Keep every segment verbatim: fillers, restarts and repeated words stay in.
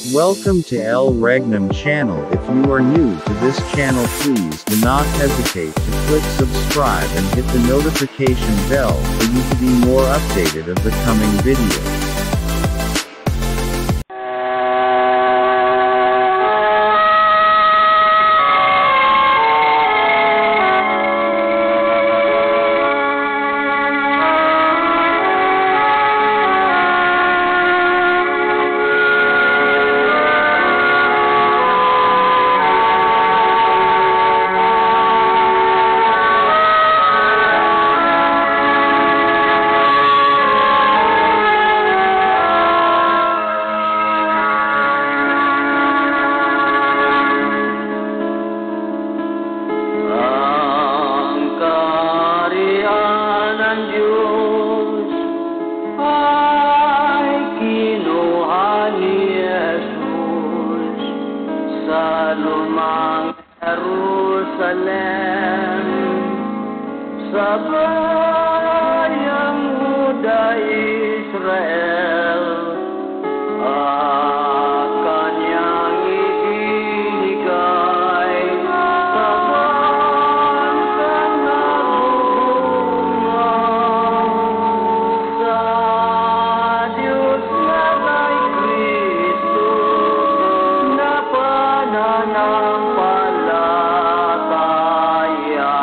Welcome to El Regnum channel. If you are new to this channel, please do not hesitate to click subscribe and hit the notification bell for you to be more updated of the coming videos. Lumang Jerusalem, sa bayang Huda Israel, at kanyang ibinigay sa bansang nagbubunga, sa Diyos na kay Kristo na pananampalataya.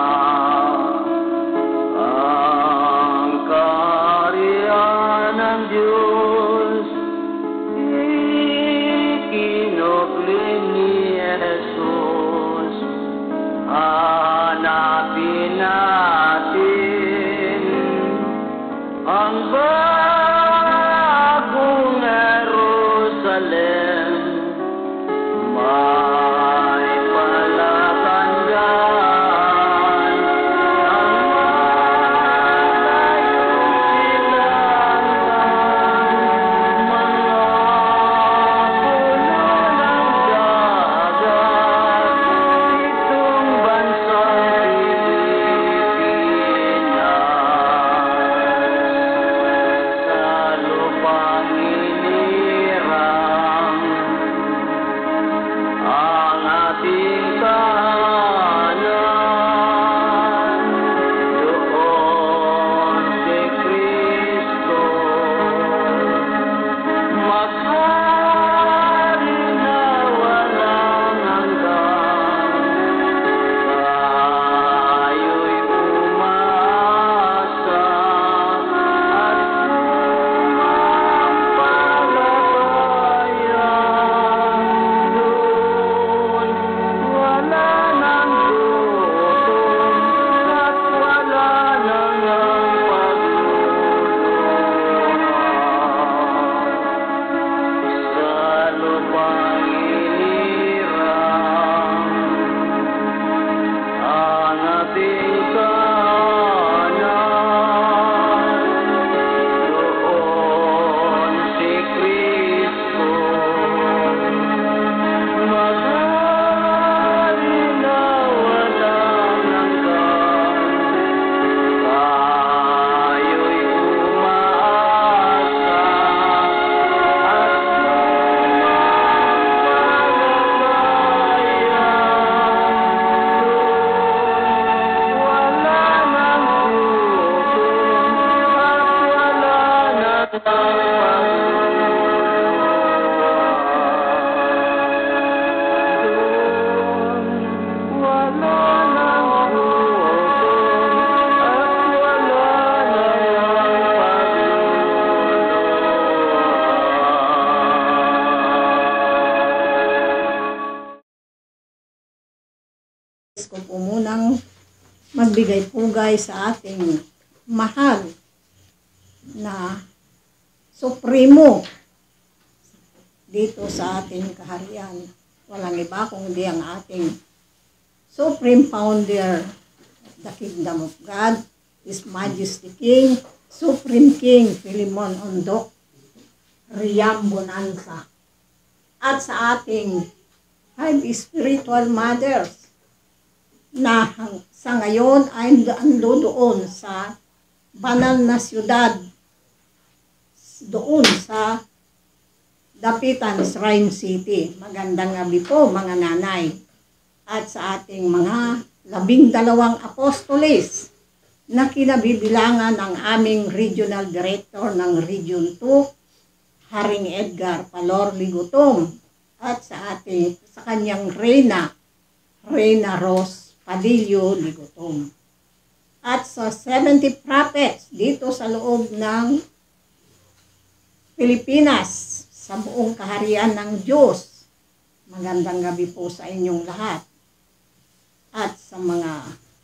Ang kaharian ng Diyos ikinukli ni Jesus. Hanapin natin ang bagong Jerusalem. May palatandaan ang malayong silangan, mga puno ng dagat, itong bansang Pilipinas. Sa lupang inirang ang ating tahanan, doon si Kristo maghari na walang hanggan. Tayo'y umasa at sumampalataya. Doon wala nang gutom at wala nang pagluluha. Sa lupang inirang ang ating tahanan, doon si Kristo maghari na walang hanggan. Tayo'y umaasa at sumampalataya. Doon wala nang gutom at wala nang pagluluha. Doon wala nang gutom at wala nang pagluluha. Ko po munang magbigay-pugay sa ating mahal na supremo dito sa ating kaharian. Walang iba kundi ang ating Supreme Founder of the Kingdom of God, His Majesty King, Supreme King Philemon Ondok Riam Bonanza. At sa ating five spiritual mothers na sa ngayon ay ando doon sa banal na siyudad, doon sa Dapitan Shrine City. Magandang gabi po mga nanay. At sa ating mga labing dalawang apostoles na kinabibilangan ng aming Regional Director ng Region two, Haring Edgar Palor Ligutom, at sa ating sa kanyang Reyna, Reyna Rose Padillo Ligutom. At sa seventy prophets dito sa loob ng Pilipinas, sa buong kaharian ng Diyos. Magandang gabi po sa inyong lahat. At sa mga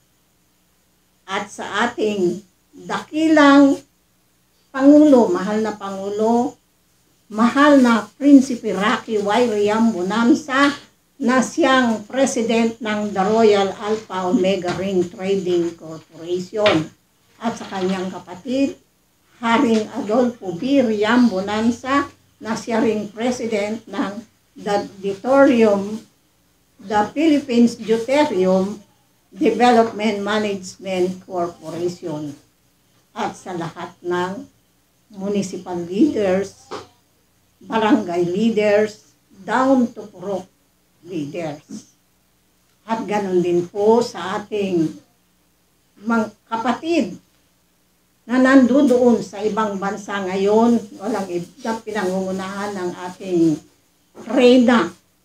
at sa ating dakilang Pangulo, mahal na Pangulo, mahal na Prinsipe Rocky Y. Riam Bonamsa, na siyang President ng The Royal Alpha Omega Ring Trading Corporation, at sa kanyang kapatid, Haring Adolfo B. Riam Bonamsa, na siya ring President ng The Deuterium, The Philippines Deuterium Development Management Corporation, at sa lahat ng municipal leaders, barangay leaders, down to pro leaders. At ganun din po sa ating mga kapatid na nandoon sa ibang bansa ngayon, walang iba pinangungunahan ng ating Reyna,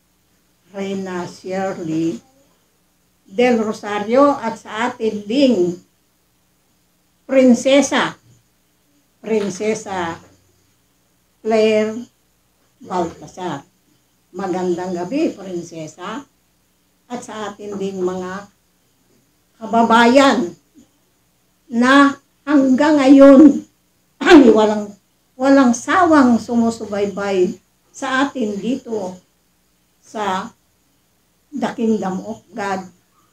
Reyna Shirley Del Rosario, at sa atin ding Prinsesa, Prinsesa Claire Baltasar. Magandang gabi, Prinsesa. At sa atin ding mga kababayan na hanggang ngayon ay walang walang sawang sumusubaybay sa atin dito sa The Kingdom of God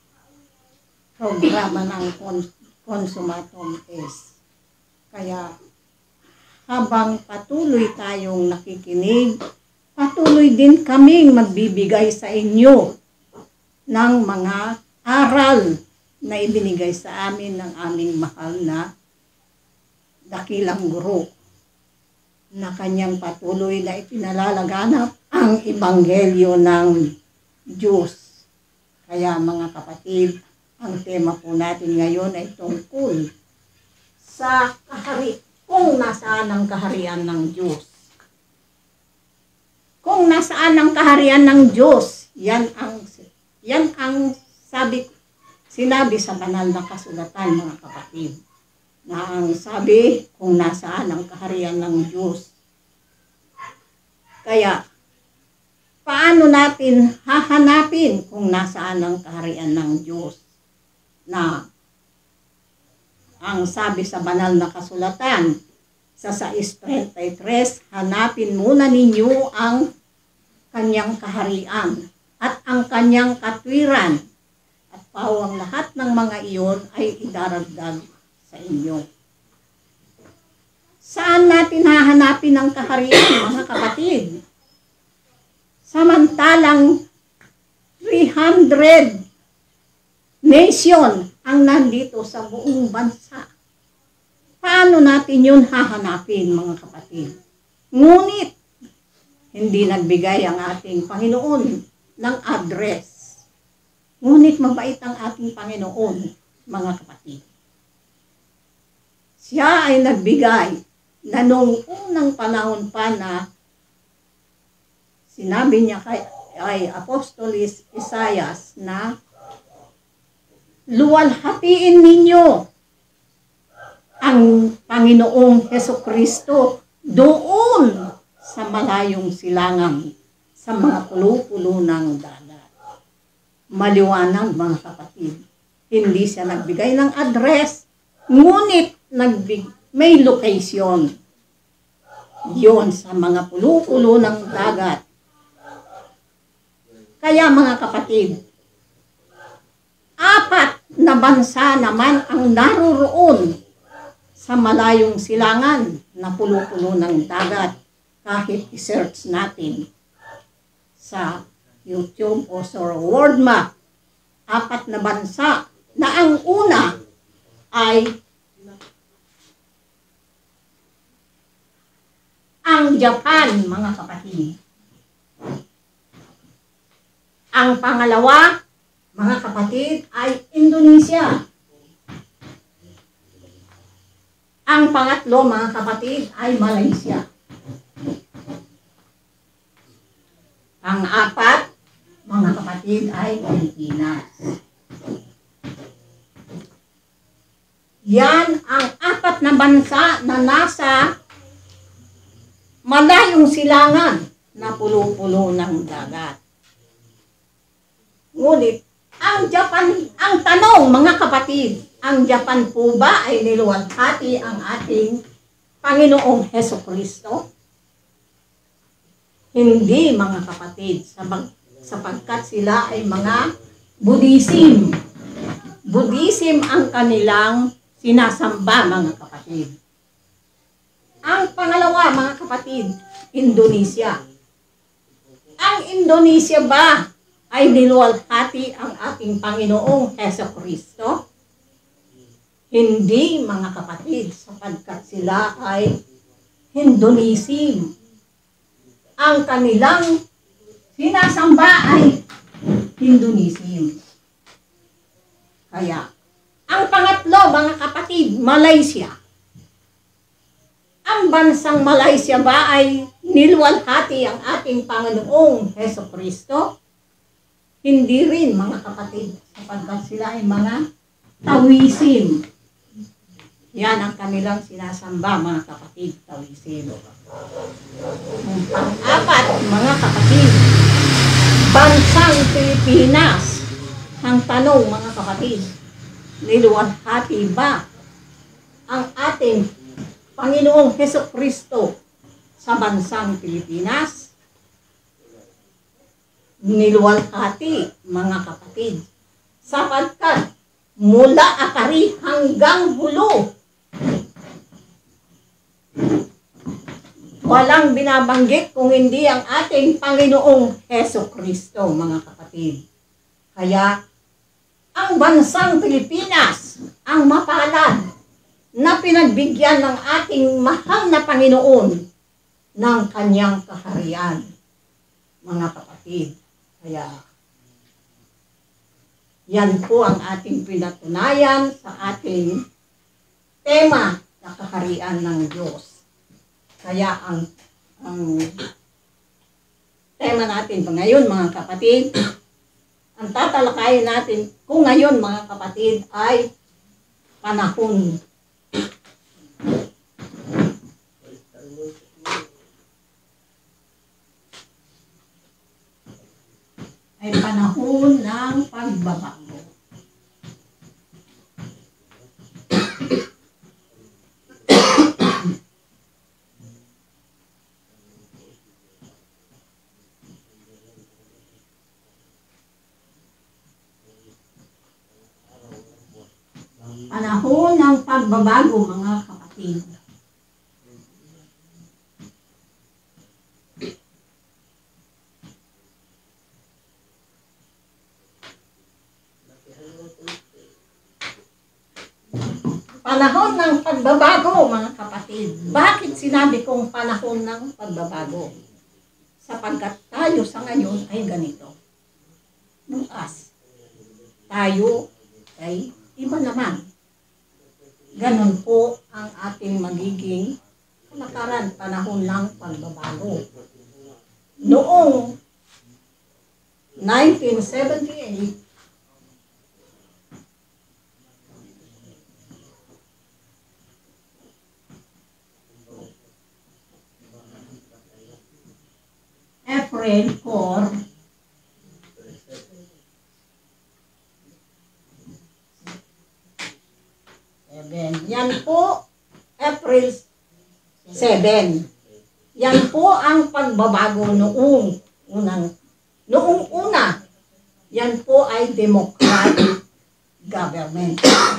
programa ng Consumatum S. Kaya habang patuloy tayong nakikinig, patuloy din kaming magbibigay sa inyo ng mga aral na ibinigay sa amin ng aming mahal na dakilang guro, na kanyang patuloy na ipinalalaganap ang ebanghelyo ng Diyos. Kaya mga kapatid, ang tema po natin ngayon ay tungkol sa kahari, kung nasaan ang kaharian ng Diyos. Kung nasaan ang kaharian ng Diyos, yan ang yan ang sabi sinabi sa banal na kasulatan, mga kapatid, na ang sabi kung nasaan ang kaharian ng Diyos. Kaya, paano natin hahanapin kung nasaan ang kaharian ng Diyos? Na ang sabi sa banal na kasulatan, sa sais thirty-three, hanapin muna ninyo ang kanyang kaharian at ang kanyang katwiran, at pawang lahat ng mga iyon ay idaragdag sa inyo. Saan natin hahanapin ang kaharian, mga kapatid? Samantalang three hundred nation ang nandito sa buong bansa. Paano natin yun hahanapin, mga kapatid? Ngunit, hindi nagbigay ang ating Panginoon ng address. Ngunit mabait ang ating Panginoon, mga kapatid. Siya ay nagbigay na noong unang panahon pa na sinabi niya kay ay Apostolis Isaias na luwalhatiin ninyo ang Panginoong Hesukristo doon sa malayong silangan, sa mga pulo-pulo ng dagat. Maliwanag, mga kapatid. Hindi siya nagbigay ng address, ngunit nagbig may location. Yun sa mga pulo-pulo ng dagat. Kaya mga kapatid, apat na bansa naman ang naroroon sa malayong silangan na pulo-pulo ng dagat. Kahit i-search natin sa YouTube o sa world map, apat na bansa na ang una ay ang Japan, mga kapatid. Ang pangalawa, mga kapatid, ay Indonesia. Ang pangatlo, mga kapatid, ay Malaysia. Ang apat, mga kapatid, ay Pilipinas. Yan ang apat na bansa na nasa malayong silangan na pulo-pulo ng dagat. Ngunit, ang Japan, ang tanong mga kapatid, ang Japan po ba ay niluwalhati ang ating Panginoong Hesukristo? Hindi mga kapatid, sapagkat sila ay mga Buddhism. Buddhism ang kanilang sinasamba mga kapatid. Ang pangalawa mga kapatid, Indonesia. Ang Indonesia ba ay niluwalhati ang ating Panginoong Hesukristo? Hindi mga kapatid, sapagkat sila ay Hinduism. Ang kanilang sinasamba ay Hinduism. Kaya, ang pangatlo mga kapatid, Malaysia. Ang bansang Malaysia ba ay niluwalhati ang ating Panginoong Hesukristo? Hindi rin mga kapatid, sapagkat sila ay mga Taoism. Yan ang kanilang sinasamba mga kapatid, Taoism. Ang pang-apat mga kapatid, bansang Pilipinas. Ang tanong mga kapatid, niluwalhati ba ang ating Panginoong Hesukristo sa bansang Pilipinas? Niluwalhati mga kapatid, sapagkat mula akari hanggang hulo, walang binabanggit kung hindi ang ating Panginoong Hesukristo mga kapatid. Kaya ang bansang Pilipinas ang mapalad na pinagbigyan ng ating mahal na Panginoon ng kanyang kaharian mga kapatid. Kaya, yan po ang ating pinatunayan sa ating tema na kaharian ng Diyos. Kaya ang, ang tema natin ngayon mga kapatid, ang tatalakayin natin kung ngayon mga kapatid ay panahon. Ay panahon ng pagbabago. Panahon ng pagbabago mga kapatid. Panahon ng pagbabago, mga kapatid. Bakit sinabi kong panahon ng pagbabago? Sapagkat tayo sa ngayon ay ganito. Bukas, tayo ay iba naman. Ganon po ang ating magiging kalakaran, panahon ng pagbabago. Noong nineteen seventy-eight, April four, seven. Yan po, April seven. Yan po ang pagbabago noong unang, noong una. Yan po ay democratic government.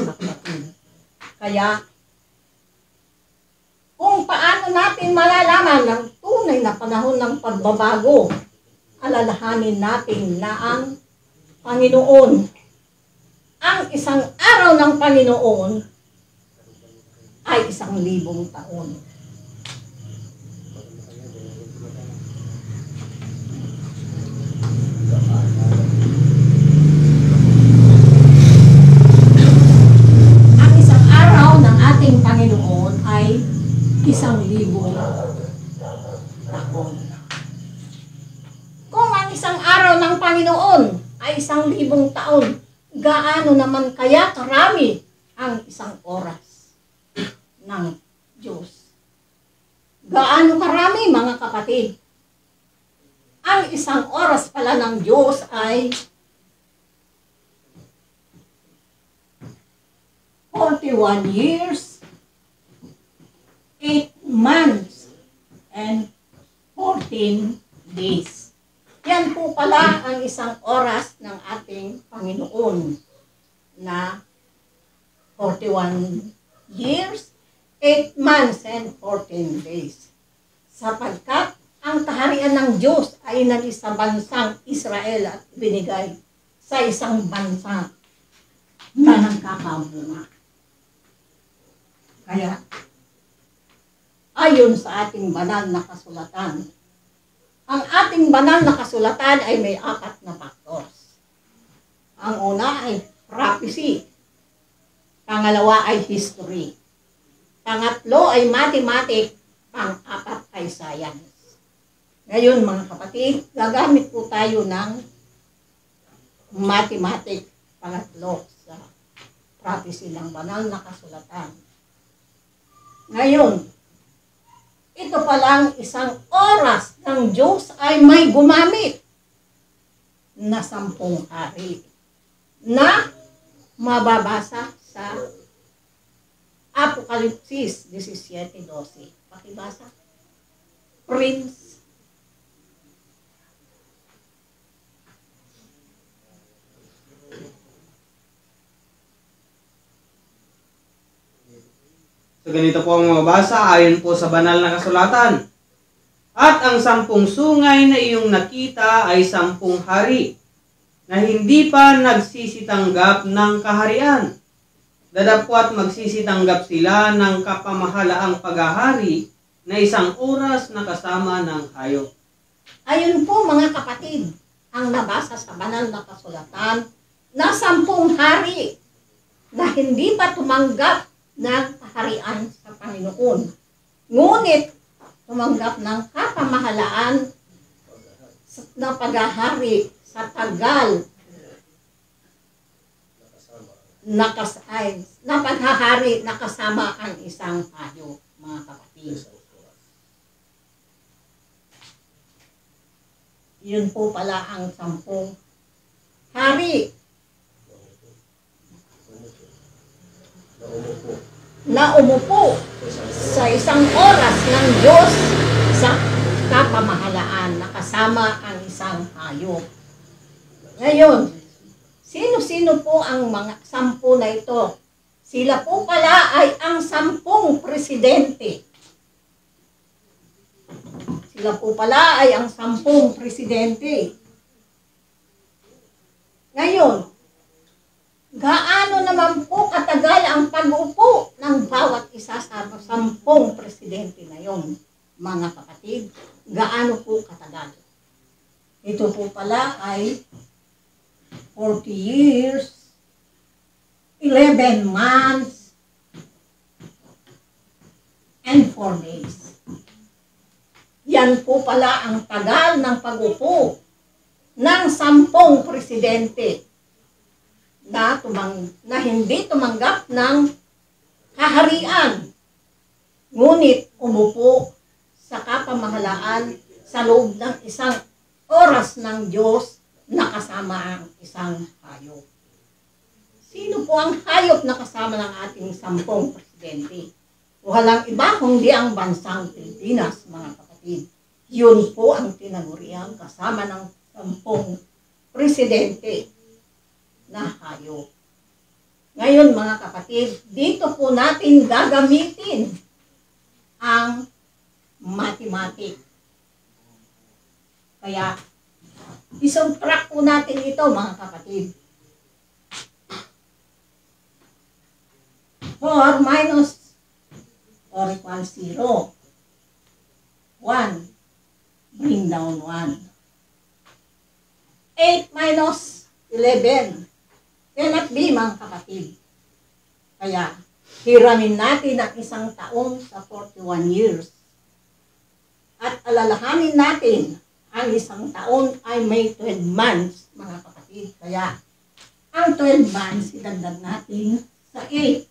Kaya, kung paano natin malalaman ang tunay na panahon ng pagbabago, alalahanin natin na ang Panginoon, ang isang araw ng Panginoon ay isang libong taon. isang araw ng Panginoon ay isang libong taon. Gaano naman kaya karami ang isang oras ng Diyos? Gaano karami, mga kapatid? Ang isang oras pala ng Diyos ay forty-one years, eight months, and fourteen days. Yan po pala ang isang oras ng ating Panginoon na forty-one years, eight months, and fourteen days. Sapagkat ang kaharian ng Diyos ay naging sa bansang Israel at binigay sa isang bansa na nagkakamunga. Kaya, ayon sa ating banal na kasulatan, ang ating banal na kasulatan ay may apat na factors. Ang una ay prophecy. Pangalawa ay history. Pangatlo ay mathematics. Pang-apat ay science. Ngayon, mga kapatid, gagamit po tayo ng mathematics. Pangatlo sa prophecy ng banal na kasulatan. Ngayon, ito palang isang oras ng Diyos ay may gumamit na sampung hari na mababasa sa Apokalipsis seventeen twelve. Pakibasa. Prince. So ganito po ang mababasa ayon po sa banal na kasulatan. At ang sampung sungay na iyong nakita ay sampung hari na hindi pa nagsisitanggap ng kaharian. Dadapwat magsisitanggap sila ng kapamahalaang paghahari na isang oras na kasama ng hayop. Ayun po, mga kapatid, ang nabasa sa banal na kasulatan na sampung hari na hindi pa tumanggap ng kaharian sa Panginoon. Ngunit, tumanggap ng kapamahalaan na paghahari sa tagal nakasay, na paghahari na kasama ang isang hayop, mga kapatid. Yun po pala ang sampung hari na umupo sa isang oras ng Diyos sa kapamahalaan na kasama ang isang hayop. Ngayon, sino-sino po ang mga sampu na ito? Sila po pala ay ang sampung presidente. Sila po pala ay ang sampung presidente. Ngayon, gaano naman po katagal ang pag-upo ng bawat isa sa sampung presidente na yon, mga kapatid? Gaano po katagal? Ito po pala ay forty years, eleven months, and four days. Yan po pala ang tagal ng pag-upo ng sampung presidente na, tumang, na hindi tumanggap ng kaharian, ngunit umupo sa kapamahalaan sa loob ng isang oras ng Diyos na kasama ang isang hayop. Sino po ang hayop na kasama ng ating sampung presidente? Walang iba kundi ang bansang Pilipinas, mga kapatid. Yun po ang tinaguriang kasama ng sampung presidente na hayop. Ngayon, mga kapatid, dito po natin gagamitin ang mathematics. Kaya, isubtract po natin ito, mga kapatid. four minus or equals zero. one. Bring down one. eight minus eleven. Cannot be, mga kapatid. Kaya, hiramin natin ang isang taong sa forty-one years. At alalahanin natin ang isang taon ay may twelve months, mga kapatid. Kaya, ang twelve months, idagdag natin sa eight.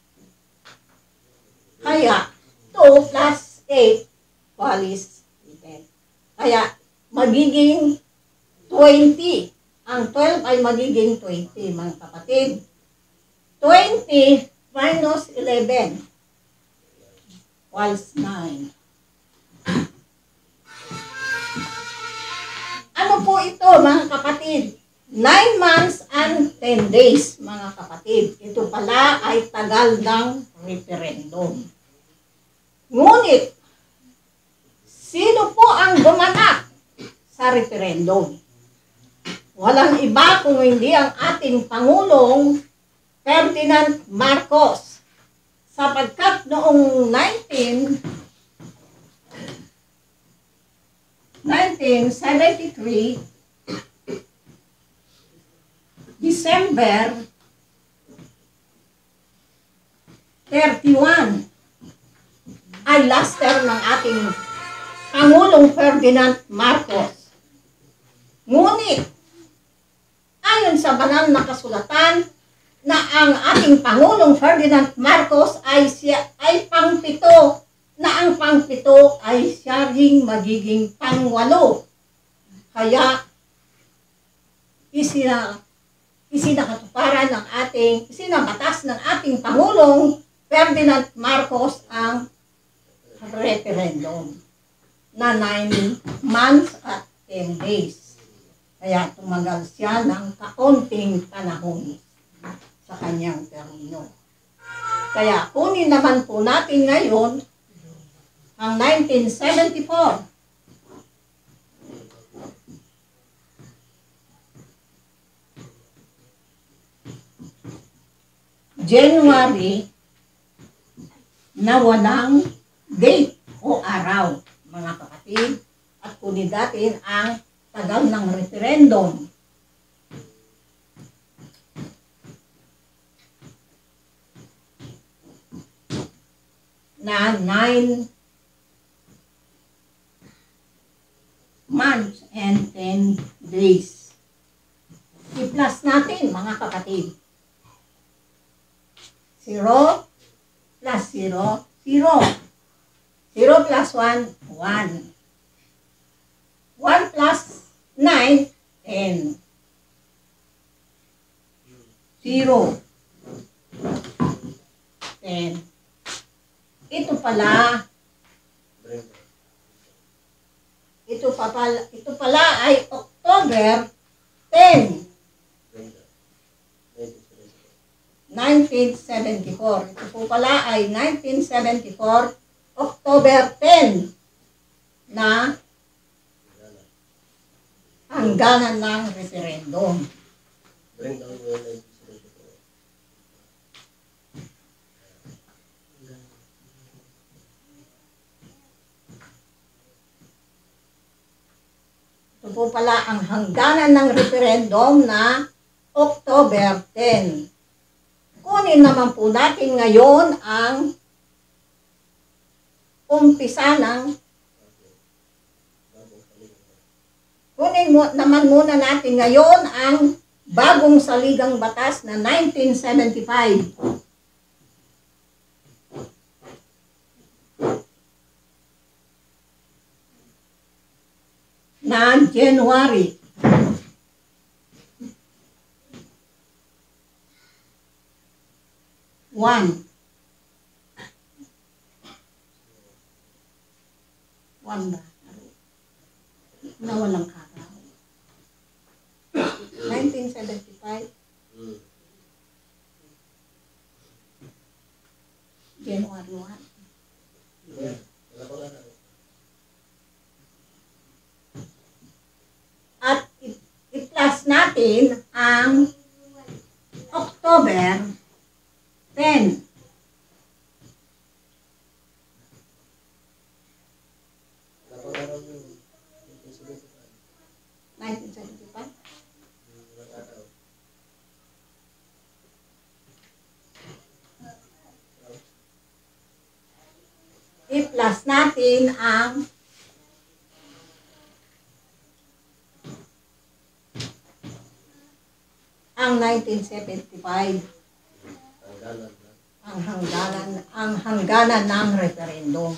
Kaya, two plus eight equals ten. Kaya, magiging twenty. Ang twelve ay magiging twenty, mga kapatid. twenty minus eleven equals nine. Ano po ito, mga kapatid? nine months and ten days, mga kapatid. Ito pala ay tagal ng referendum. Ngunit, sino po ang gumanak sa referendum? Walang iba kung hindi ang ating Pangulong Ferdinand Marcos. Sapagkat noong nineteen seventy-three, December thirty-one, ay last term ng ating Pangulong Ferdinand Marcos. Ngunit, ayon sa banal na kasulatan, na ang ating Pangulong Ferdinand Marcos ay siya ay pangpito, na ang pangpito ay siya ring magiging pangwalo. Kaya isina isinakatuparan ng ating isinabatas ng ating Pangulong Ferdinand Marcos ang referendum na nine months at ten days. Kaya tumagal siya ng kaunting panahon sa kanyang termino. Kaya kunin naman po natin ngayon ang nineteen seventy-four. January na walang date o araw, mga kapatid. At kunin natin ang tagal ng referendum. Na nine months and ten days. I-plus natin, mga kapatid. zero plus zero, zero. zero plus one, one. one plus nine, ten. zero. ten. Ito pala, ito pa pala, ito pala ay October ten, nineteen seventy-four. Ito po pala ay nineteen seventy-four, October ten, na hangganan ng referendum. Ito po pala ang hangganan ng referendum na October ten. Kunin naman po natin ngayon ang umpisa ng kunin mo, naman muna natin ngayon ang bagong saligang batas na nineteen seventy-five. Na January. One. One ba? Na walang karaw. nineteen seventy-five. January one. At i-plus natin ang October ten. nineteen seventy-five. I-plus natin ang ang nineteen seventy-five, ang hangganan, ang hangganan ng referendum.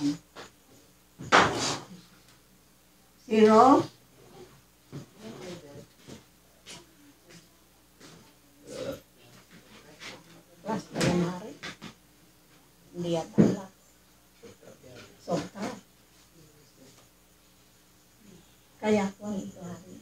Zero. Last na yan, Mari. Hindi yata last. Sobra. Kaya po ito, Hari.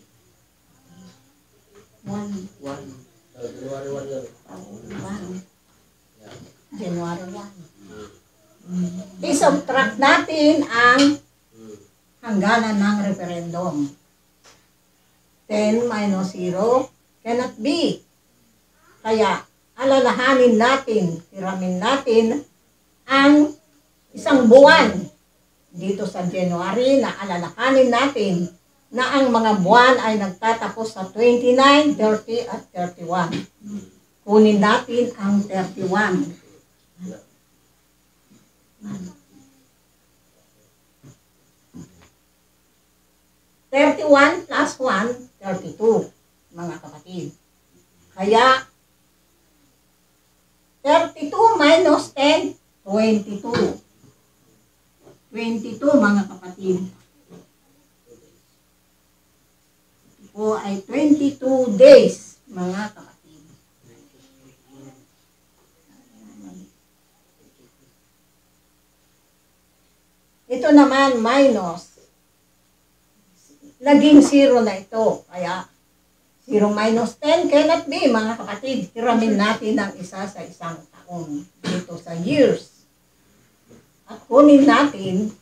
One. One. January one yan. One. January one. I-subtract natin ang hangganan ng referendum. ten minus zero cannot be. Kaya, alalahanin natin, hiramin natin ang isang buwan dito sa January na alalahanin natin na ang mga buwan ay nagtatapos sa twenty-nine, thirty at thirty-one. Kunin natin ang thirty-one. thirty-one plus one, thirty-two, mga kapatid. Kaya, thirty-two minus ten, twenty-two. twenty-two, mga kapatid. Ito po ay twenty-two days, mga kapatid. Ito naman, minus. Naging zero na ito. Kaya, zero minus ten cannot be, mga kapatid. Hiramin natin ang isa sa isang taon dito sa years. At kunin natin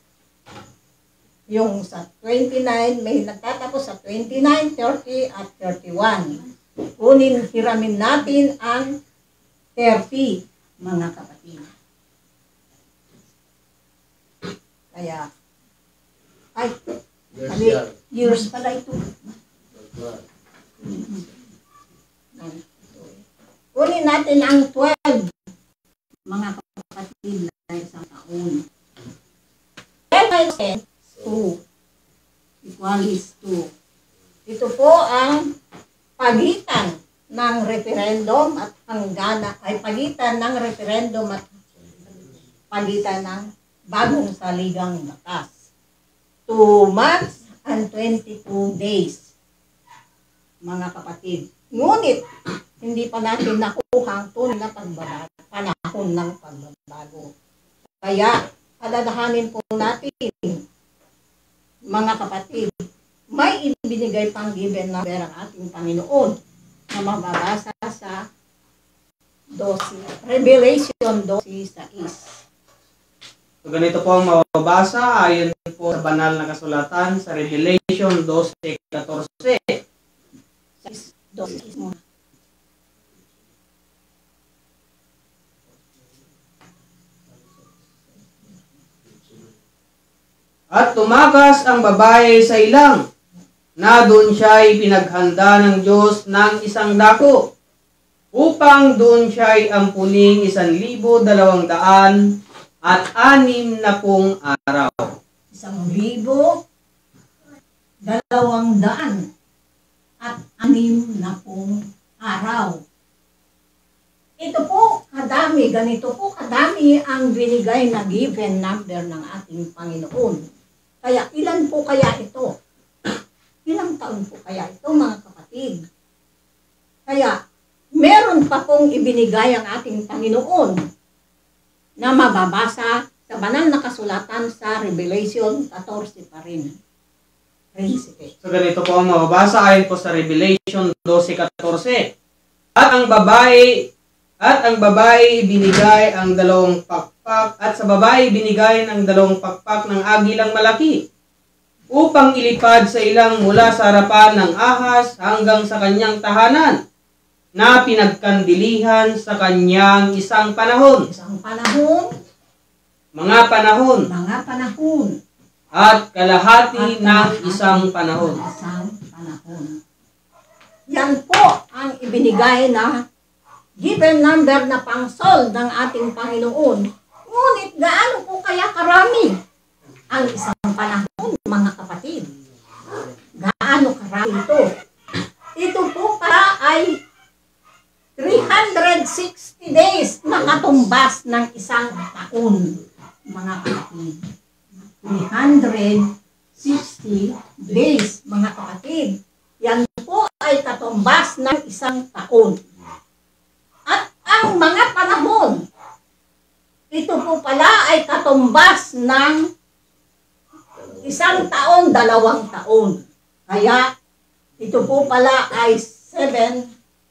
yung sa twenty-nine, may nagtatapos sa twenty-nine, thirty at thirty-one. Kunin, hiramin natin ang thirty, mga kapatid. Kaya, ay, Yes, mali, yan. years pala ito. Kunin natin ang twelve, mga kapatid, na isang taon. ten minus ten, two. Equal is two. Ito po ang pagitan ng referendum at hanggana, ay pagitan ng referendum at pagitan ng bagong saligang batas. two months and twenty-two days, mga kapatid. Ngunit, hindi pa natin nakuha ang tunay na pagbabago, panahon ng pagbabago. Kaya, alalahanin po natin, mga kapatid, may ibinigay pang given number ang ating Panginoon na mababasa sa twelve, Revelation twelve sa is. So ganito po ang mababasa ayon po sa banal na kasulatan sa Revelation twelve fourteen. At tumakas ang babae sa ilang, na doon siya'y pinaghanda ng Diyos ng isang dako, upang doon siya'y ampuning isang libo dalawang daan at anim na pong araw. Isang libo, dalawang daan, at anim na pong araw. Ito po, kadami, ganito po kadami ang binigay na given number ng ating Panginoon. Kaya ilan po kaya ito? Ilang taon po kaya ito, mga kapatid? Kaya, meron pa pong ibinigay ang ating Panginoon na mababasa sa banal na kasulatan sa Revelation fourteen pa rin. Prinsipe. So ganito po ang mababasa ayon po sa Revelation twelve fourteen. At ang babae at ang babae binigay ang dalawang pakpak at sa babae binigay ng dalawang pakpak ng agilang malaki upang ilipad sa ilang mula sa harapan ng ahas hanggang sa kanyang tahanan na pinagkandilihan sa kanyang isang panahon. Isang panahon, Mga panahon mga panahon, at kalahati at ng kalahati isang panahon. ng Isang panahon. Yan po ang ibinigay na given number na pangsol ng ating Panginoon. Ngunit gaano po kaya karami ang isang panahon, mga kapatid? Gaano karami ito? Ito po pala ay hundred sixty days na katumbas ng isang taon, mga kapatid. three hundred sixty days, mga kapatid. Yan po ay katumbas ng isang taon. At ang mga panahon, ito po pala ay katumbas ng isang taon, dalawang taon. Kaya, ito po pala ay seven.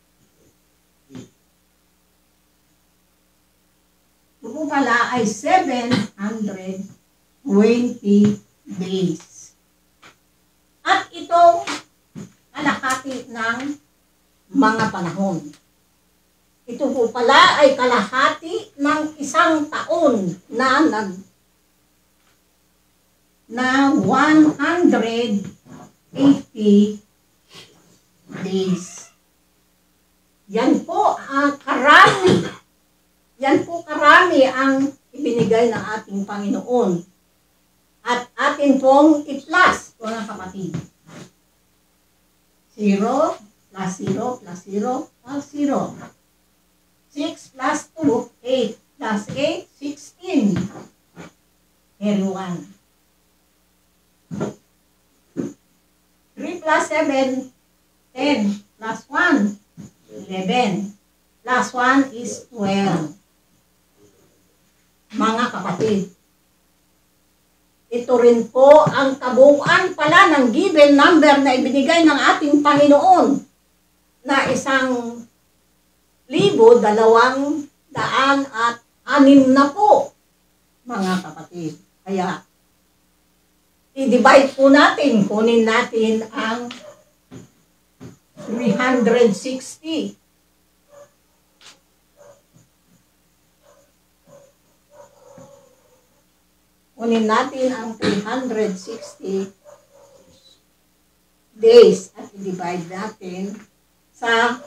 Ito po pala ay seven hundred twenty days. At ito, kalahati ng mga panahon. Ito po pala ay kalahati ng isang taon na nag na one hundred eighty days. Yan po ang uh, karami. Yan po karami ang ibinigay ng ating Panginoon. At atin pong i-plus, mga kapatid. zero plus zero plus zero plus zero. six plus two, eight plus eight, sixteen. Carry one. three plus seven, ten. Plus one, eleven. Plus one is twelve. Mga kapatid, ito rin po ang kabuuan pala ng given number na ibinigay ng ating Panginoon na isang libo, dalawang daan at anim na po, mga kapatid. Kaya, i-divide po natin, kunin natin ang three hundred sixty. Kunin natin ang three hundred sixty days at i-divide natin sa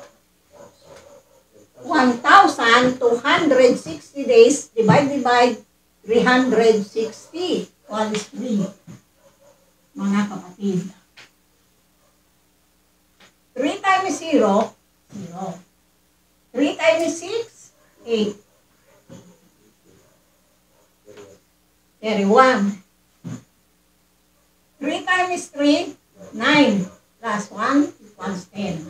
one thousand two hundred sixty days, divide, divide, three hundred sixty. One is three. Mga kapatid. three times zero, zero. three times six, eight. thirty-one. three times three, nine. Plus one equals ten.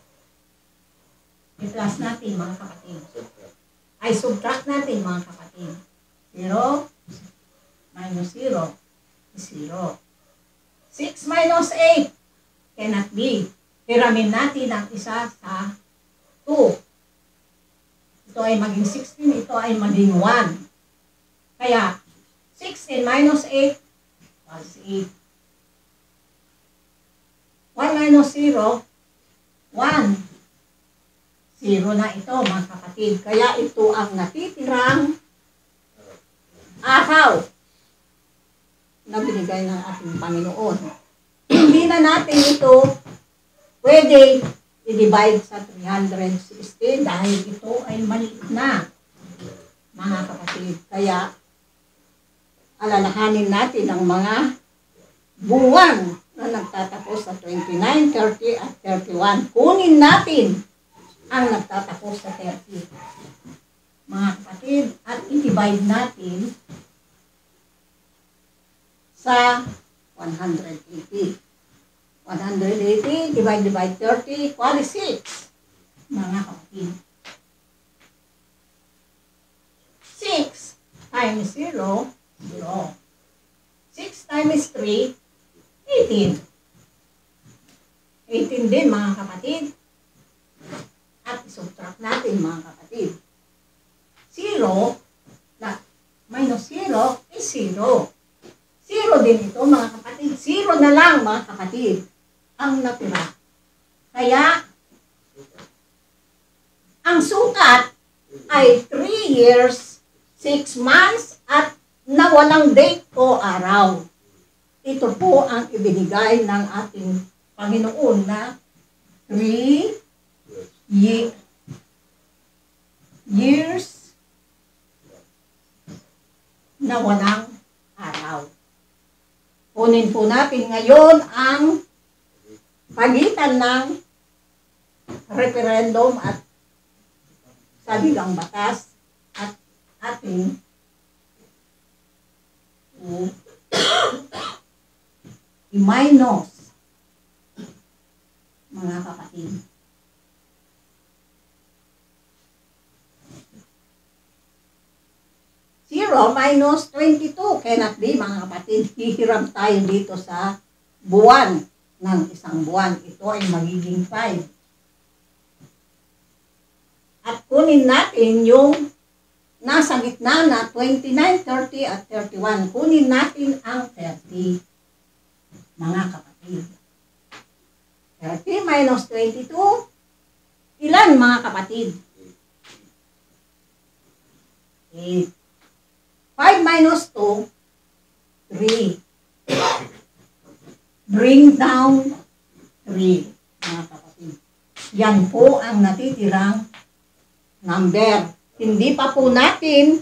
I-plus natin, mga kapatid. Ay, subtract natin, mga kapatid. zero minus zero is zero. six minus eight cannot be. Hiramin natin ang isa sa two. Ito ay maging sixteen, ito ay maging one. Kaya, sixteen minus eight was eight. one minus zero, one. zero na ito, mga kapatid. Kaya ito ang natitirang araw na binigay ng ating Panginoon. Hindi na natin ito pwede i-divide sa three hundred sixty dahil ito ay maliit na, mga kapatid. Kaya, alalahanin natin ang mga buwan na nagtatapos sa twenty-nine, thirty at thirty-one. Kunin natin ang nagtatapos sa thirty. Mga kapatid, at i-divide natin sa one hundred eighty. one hundred eighty divide by thirty equals six. Mga kapatid. six times zero, zero. six times three, eighteen. eighteen din, mga kapatid. At isubtract natin, mga kapatid. zero, na minus zero is zero. zero din ito, mga kapatid. zero na lang, mga kapatid, ang natira. Kaya, ang sukat ay three years, six months, at na walang date o araw. Ito po ang ibinigay ng ating Panginoon na three ye years na walang araw. Kunin po natin ngayon ang pagitan ng referendum at saligang batas at ating uh, i-minus, mga kapatid. Zero minus twenty-two cannot be, mga kapatid. Hihiram tayo dito sa buwan ng isang buwan. Ito ay magiging five. At kunin natin yung nasa gitna na twenty-nine, thirty at thirty-one. Kunin natin ang thirty, mga kapatid. thirty minus twenty-two, ilan, mga kapatid? eight. five minus two, three. Bring down three, mga kapatid. Yan po ang natitirang number. Hindi pa po natin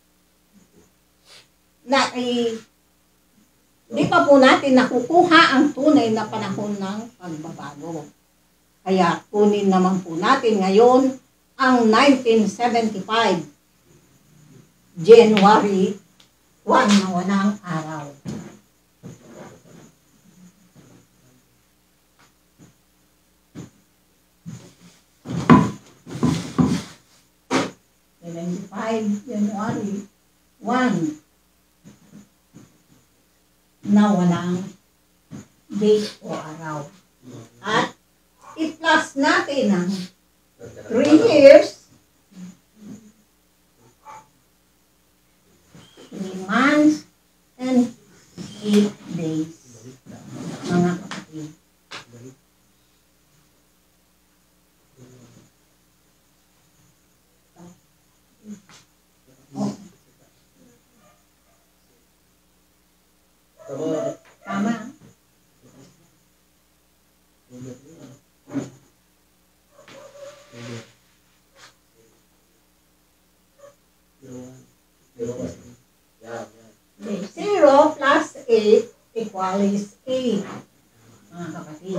na eh, hindi pa po natin nakukuha ang tunay na panahon ng pagbabago. Kaya kunin naman po natin ngayon ang nineteen seventy-five. January first na walang araw. seventy-five January first na walang date o araw. At i-plus natin ang three years, three months, and eight days, mga kapatid. Oh. Tama. Zero plus eight equals eight, mga kapatid.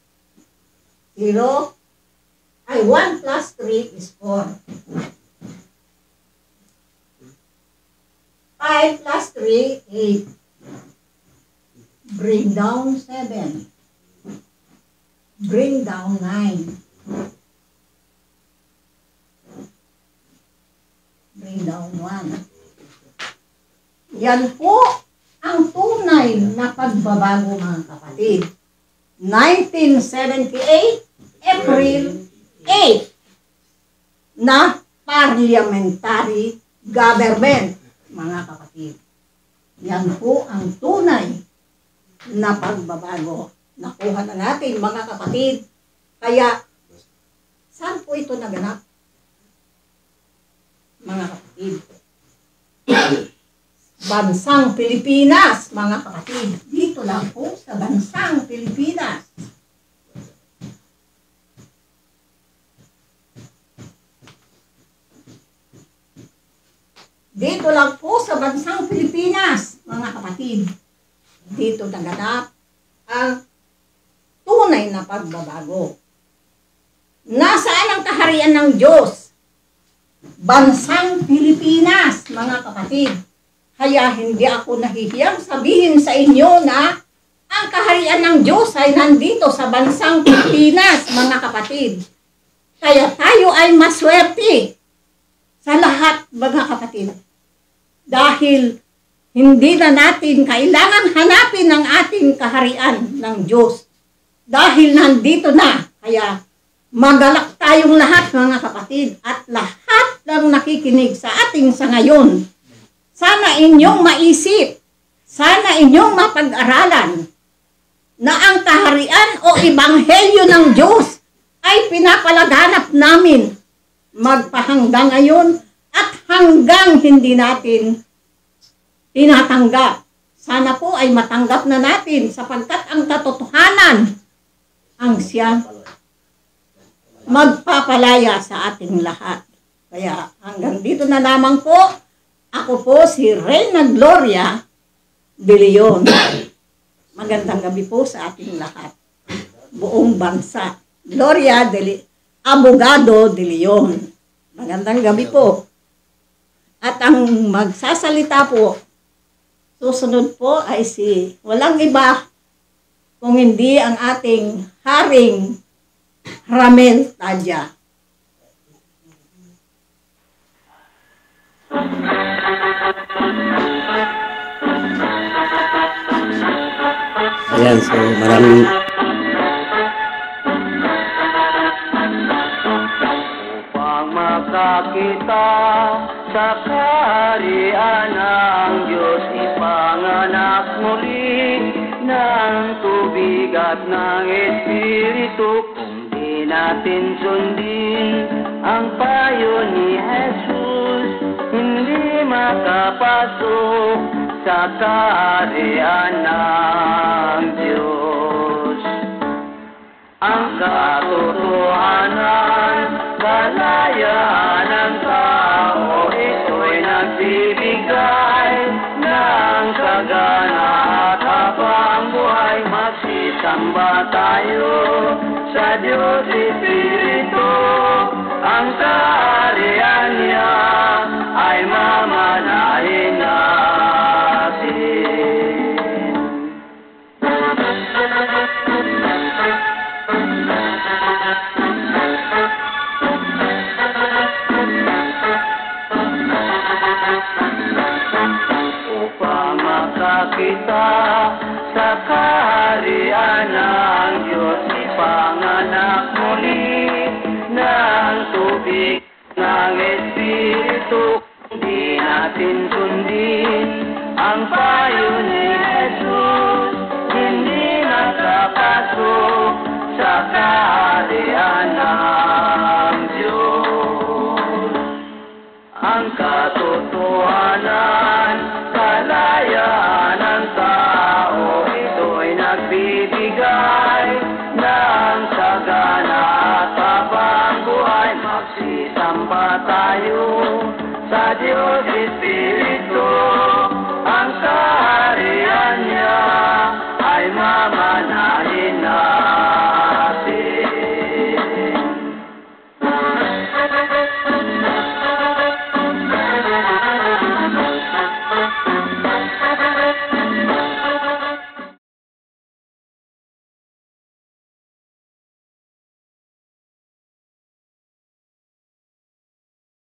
Zero, ay one plus three is four. Five plus three, eight. Bring down seven. Bring down nine. Bring down one. Yan po ang tunay na pagbabago, mga kapatid. nineteen seventy-eight, April eighth, na parliamentary government, mga kapatid. Yan po ang tunay na pagbabago. Nakuha na natin, mga kapatid. Kaya, saan po ito naganap? Mga kapatid. Bansang Pilipinas, mga kapatid. Dito lang po sa bansang Pilipinas. Dito lang po sa bansang Pilipinas, mga kapatid. Dito naganap ang tunay na pagbabago. Nasaan ang kaharian ng Diyos? Bansang Pilipinas, mga kapatid. Kaya hindi ako nahihiyang sabihin sa inyo na ang kaharian ng Diyos ay nandito sa bansang Pilipinas, mga kapatid. Kaya tayo ay maswerte sa lahat, mga kapatid. Dahil hindi na natin kailangan hanapin ang ating kaharian ng Diyos. Dahil nandito na. Kaya magalak tayong lahat, mga kapatid. At lahat ng nakikinig sa ating sa ngayon. Sana inyong maisip, sana inyong mapag-aralan na ang kaharian o ebanghelyo ng Diyos ay pinapalaganap namin magpahanggang ngayon at hanggang hindi natin tinatanggap. Sana po ay matanggap na natin sapagkat ang katotohanan ang siyang magpapalaya sa ating lahat. Kaya hanggang dito na lamang po. Ako po si Reyna Gloria de Leon. Magandang gabi po sa ating lahat. Buong bansa. Gloria de Le Abogado de Leon. Magandang gabi po. At ang magsasalita po, susunod po ay si walang iba kung hindi ang ating Haring Ramel Tadya. Ayan, so maraming upang makakita sa kaharian ng Diyos, ipanganak muli ng tubig at ng Espiritu. Kung di natin sundin ang payo ni Jesus, hindi makapasok sa kaharian ng Diyos. Ang katotohanan, kalayaan ng tao, ito'y nagbibigay ng sagana at habang buhay. Magsisamba tayo sa Diyos Espiritu, ang kaharian niya ay mamanahin natin. Upang makakita sa kaharian ng Diyos, ipanganak muli ng tubig ng Espiritu. Di natin sundin ang payo ni Jesus, hindi nakapasok sa kaharian ng Diyos. Ang katotohanan, kalayaan ng tao, ito'y nagbibigay ng sagana at habang buhay. Magsisamba tayo sa Diyos Espiritu.